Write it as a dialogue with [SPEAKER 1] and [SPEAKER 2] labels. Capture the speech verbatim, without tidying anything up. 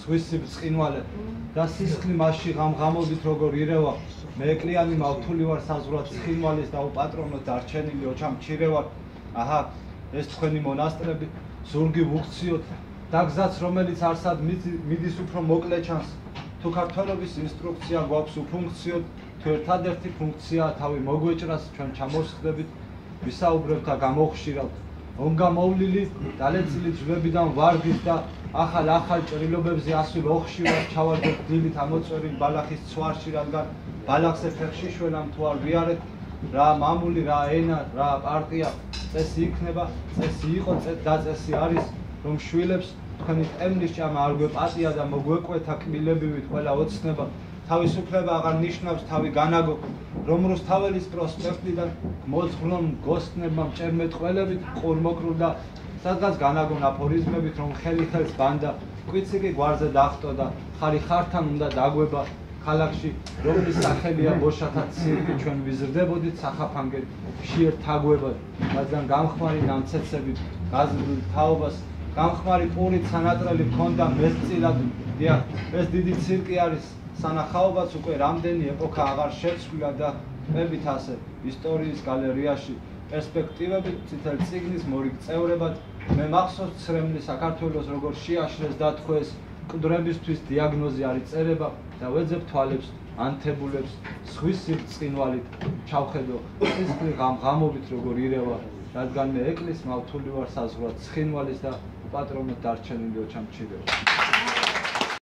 [SPEAKER 1] სხვისი ბრწყინვალე და სისხლი მასში ღამღამობით როგორ ირევა მე ეკლიანი მავთული ვარ საზღვრად ცხინვალის და უპატრონოდ დარჩენილი ოჩამჩირე ვარ აჰა ეს თქვენი მონასტრები ზურგი ვუქციოთ და გზაც რომელიც არსად მიდის უფრო მოკლე ჩანს თუ ქართველობის ინსტრუქცია გვაქვს უფუნქციოდ თუ ერთადერთი ფუნქცია თავი მოგვეჭრას ჩვენ ჩამოვსხდებით ვისაუბრებთ და გამოხშირავთ ონგამოვლილი დალეცილი ძვლებიდან ვარგით და ახალ ახალ ჭრილობებზე ასულ ოხშირად ჩავარდეთ დილით ამოწვევით ბალახის ცვარში რადგან ბალახზე ფეხში შველამ თუ არ ვიარეთ რა მამული რა ენა რა პარტია წესი იქნება წესი იყო დაწესი არის რომ შვილებს თქვენი ტემნის ჭამა არ გვეპატია და მოგვეკვეთა კბილებივით ყველა ოცნება თავისუფლება აღარ ნიშნავს თავი განაგო რომ რუსთაველის პროსპექტიდან მოძღვრონ გოსტნებმა მჭერმეტყველებით ყურმოკრულ და სადღაც განაგონ აფორიზმებით რომ ხელი ხელს ბანდა კვიცი კი გვარზე დახტო და ხარი ხართან უნდა დაგვება ქალაქში რომლის სახელია ბოშათა ცირკი ჩვენ ვიზრდებოდით სახაფანგეთ მშიერ თაგვებად რადგან გამხმარი ნამცეცებით გაზრდილ თაობას გამხმარი პურით სანატრელი ჰქონდა მესწილად დიახ ეს დიდი ცირკი არის სანახაობაც უკვე რამდენი ეპოქა აღარ შეცვლილა და ყებით ასე ისტორიის გალერეაში პერსპექტივებით წითელ წიგნის მორიგ წევრებად მე მახსოვს ცრემლი საქართველოს როგორ შეაშრეს დათხოვეს მკვდრებისთვის დიაგნოზი არის წერება და ვეძებ თვალებს ანთებულებს სხვისი ბრწყინვალით ჩავხედო სისხლი ღამღამობით როგორ ირევა რადგან მე ეკლეს მავთული ვარ საზღვრად ცხინვალის და უპატრონოდ დარჩენილი ოჩამჩირე ვარ